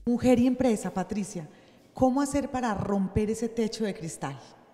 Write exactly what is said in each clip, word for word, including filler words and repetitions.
Mujer y empresa, Patricia, ¿cómo hacer para romper ese techo de cristal?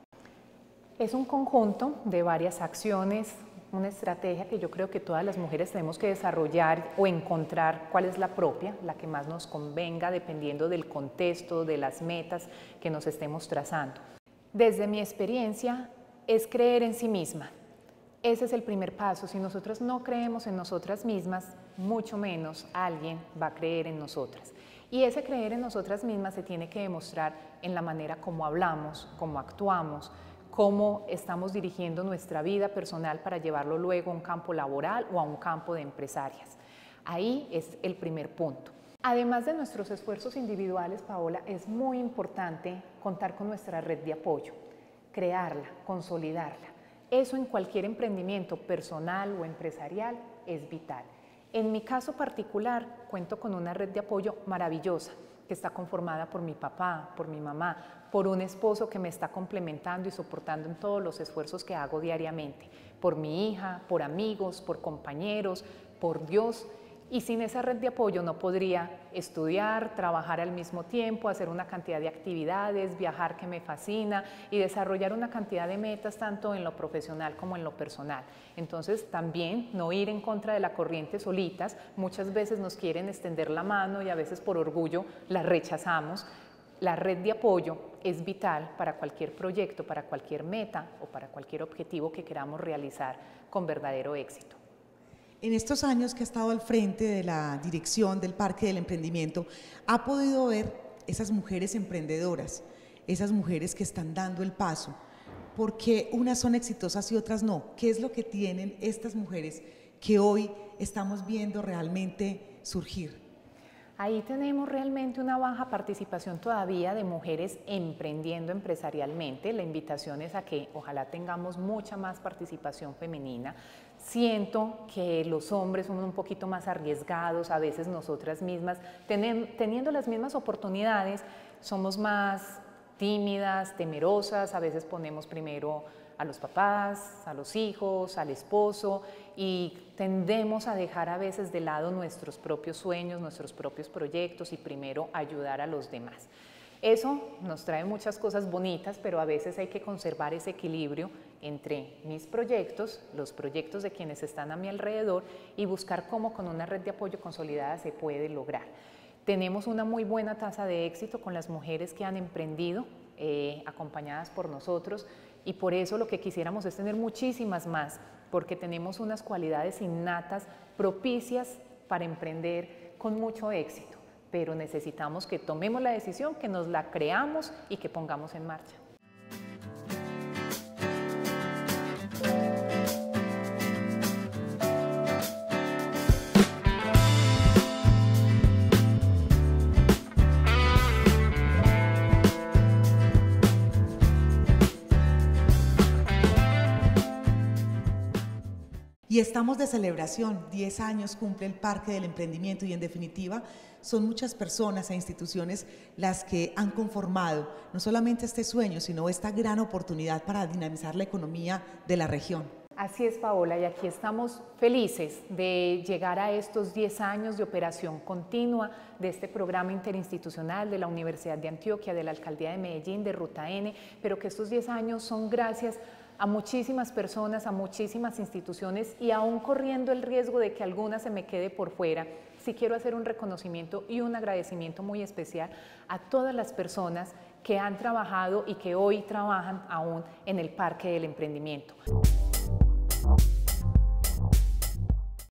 Es un conjunto de varias acciones, una estrategia que yo creo que todas las mujeres tenemos que desarrollar o encontrar cuál es la propia, la que más nos convenga dependiendo del contexto, de las metas que nos estemos trazando. Desde mi experiencia es creer en sí misma. Ese es el primer paso. Si nosotras no creemos en nosotras mismas, mucho menos alguien va a creer en nosotras. Y ese creer en nosotras mismas se tiene que demostrar en la manera como hablamos, cómo actuamos, cómo estamos dirigiendo nuestra vida personal para llevarlo luego a un campo laboral o a un campo de empresarias. Ahí es el primer punto. Además de nuestros esfuerzos individuales, Paola, es muy importante contar con nuestra red de apoyo, crearla, consolidarla. Eso en cualquier emprendimiento personal o empresarial es vital. En mi caso particular, cuento con una red de apoyo maravillosa que está conformada por mi papá, por mi mamá, por un esposo que me está complementando y soportando en todos los esfuerzos que hago diariamente, por mi hija, por amigos, por compañeros, por Dios. Y sin esa red de apoyo no podría estudiar, trabajar al mismo tiempo, hacer una cantidad de actividades, viajar que me fascina y desarrollar una cantidad de metas tanto en lo profesional como en lo personal. Entonces también no ir en contra de la corriente solitas, muchas veces nos quieren extender la mano y a veces por orgullo la rechazamos. La red de apoyo es vital para cualquier proyecto, para cualquier meta o para cualquier objetivo que queramos realizar con verdadero éxito. En estos años que ha estado al frente de la dirección del Parque del Emprendimiento, ¿ha podido ver esas mujeres emprendedoras, esas mujeres que están dando el paso? ¿Por qué unas son exitosas y otras no? ¿Qué es lo que tienen estas mujeres que hoy estamos viendo realmente surgir? Ahí tenemos realmente una baja participación todavía de mujeres emprendiendo empresarialmente. La invitación es a que ojalá tengamos mucha más participación femenina. Siento que los hombres somos un poquito más arriesgados, a veces nosotras mismas, teniendo las mismas oportunidades, somos más tímidas, temerosas, a veces ponemos primero a los papás, a los hijos, al esposo y tendemos a dejar a veces de lado nuestros propios sueños, nuestros propios proyectos y primero ayudar a los demás. Eso nos trae muchas cosas bonitas, pero a veces hay que conservar ese equilibrio entre mis proyectos, los proyectos de quienes están a mi alrededor y buscar cómo con una red de apoyo consolidada se puede lograr. Tenemos una muy buena tasa de éxito con las mujeres que han emprendido, eh, acompañadas por nosotros, y por eso lo que quisiéramos es tener muchísimas más, porque tenemos unas cualidades innatas propicias para emprender con mucho éxito, pero necesitamos que tomemos la decisión, que nos la creamos y que pongamos en marcha. Y estamos de celebración, diez años cumple el Parque del Emprendimiento y en definitiva son muchas personas e instituciones las que han conformado no solamente este sueño, sino esta gran oportunidad para dinamizar la economía de la región. Así es, Paola, y aquí estamos felices de llegar a estos diez años de operación continua de este programa interinstitucional de la Universidad de Antioquia, de la Alcaldía de Medellín, de Ruta N, pero que estos diez años son gracias a muchísimas personas, a muchísimas instituciones y aún corriendo el riesgo de que alguna se me quede por fuera, sí quiero hacer un reconocimiento y un agradecimiento muy especial a todas las personas que han trabajado y que hoy trabajan aún en el Parque del Emprendimiento.